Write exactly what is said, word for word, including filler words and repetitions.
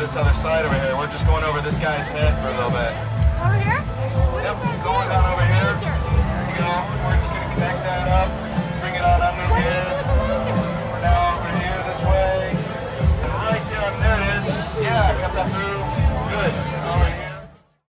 this other side over here. We're just going over this guy's head for a little bit. Over here?